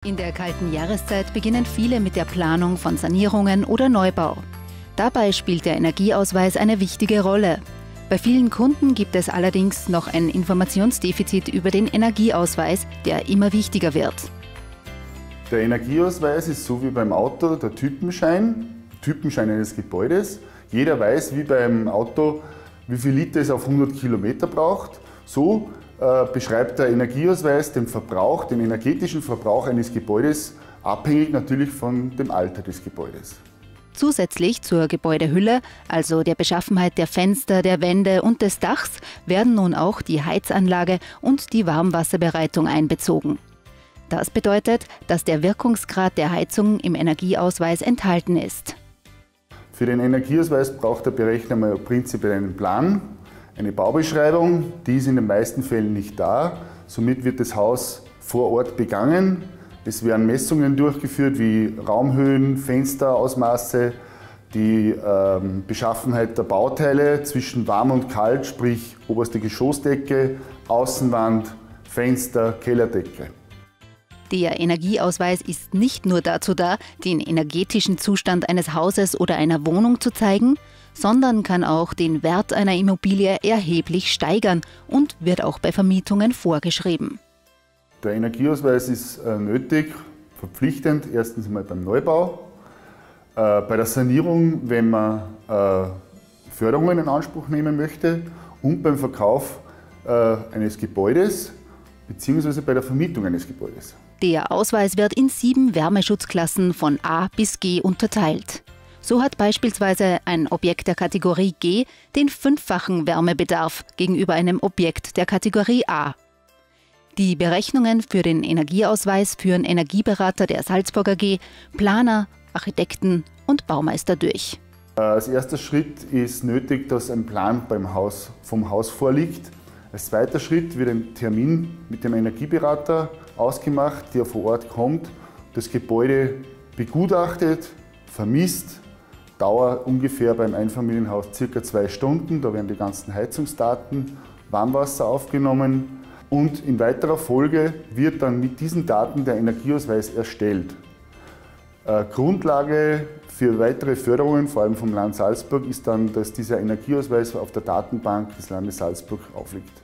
In der kalten Jahreszeit beginnen viele mit der Planung von Sanierungen oder Neubau. Dabei spielt der Energieausweis eine wichtige Rolle. Bei vielen Kunden gibt es allerdings noch ein Informationsdefizit über den Energieausweis, der immer wichtiger wird. Der Energieausweis ist so wie beim Auto der Typenschein eines Gebäudes. Jeder weiß, wie beim Auto, wie viel Liter es auf 100 Kilometer braucht. So beschreibt der Energieausweis den Verbrauch, den energetischen Verbrauch eines Gebäudes, abhängig natürlich von dem Alter des Gebäudes. Zusätzlich zur Gebäudehülle, also der Beschaffenheit der Fenster, der Wände und des Dachs, werden nun auch die Heizanlage und die Warmwasserbereitung einbezogen. Das bedeutet, dass der Wirkungsgrad der Heizung im Energieausweis enthalten ist. Für den Energieausweis braucht der Berechner mal prinzipiell einen Plan, eine Baubeschreibung, die ist in den meisten Fällen nicht da. Somit wird das Haus vor Ort begangen. Es werden Messungen durchgeführt wie Raumhöhen, Fensterausmaße, die Beschaffenheit der Bauteile zwischen warm und kalt, sprich oberste Geschossdecke, Außenwand, Fenster, Kellerdecke. Der Energieausweis ist nicht nur dazu da, den energetischen Zustand eines Hauses oder einer Wohnung zu zeigen, sondern kann auch den Wert einer Immobilie erheblich steigern und wird auch bei Vermietungen vorgeschrieben. Der Energieausweis ist nötig, verpflichtend, erstens mal beim Neubau, bei der Sanierung, wenn man Förderungen in Anspruch nehmen möchte und beim Verkauf eines Gebäudes bzw. bei der Vermietung eines Gebäudes. Der Ausweis wird in 7 Wärmeschutzklassen von A bis G unterteilt. So hat beispielsweise ein Objekt der Kategorie G den 5-fachen Wärmebedarf gegenüber einem Objekt der Kategorie A. Die Berechnungen für den Energieausweis führen Energieberater der Salzburg AG, Planer, Architekten und Baumeister durch. Als erster Schritt ist nötig, dass ein Plan vom Haus vorliegt. Als zweiter Schritt wird ein Termin mit dem Energieberater ausgemacht, der vor Ort kommt, das Gebäude begutachtet, vermisst. Dauer ungefähr beim Einfamilienhaus ca. 2 Stunden. Da werden die ganzen Heizungsdaten, Warmwasser aufgenommen. Und in weiterer Folge wird dann mit diesen Daten der Energieausweis erstellt. Grundlage für weitere Förderungen, vor allem vom Land Salzburg, ist dann, dass dieser Energieausweis auf der Datenbank des Landes Salzburg aufliegt.